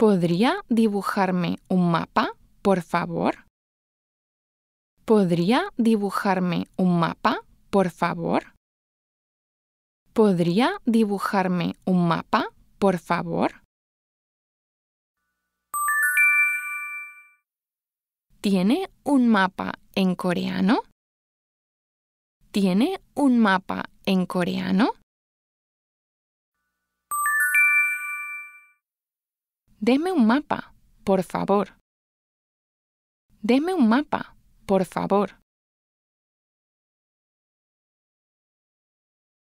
¿Podría dibujarme un mapa, por favor? ¿Podría dibujarme un mapa, por favor? ¿Podría dibujarme un mapa, por favor? ¿Tiene un mapa en coreano? ¿Tiene un mapa en coreano? Deme un mapa, por favor. Deme un mapa, por favor.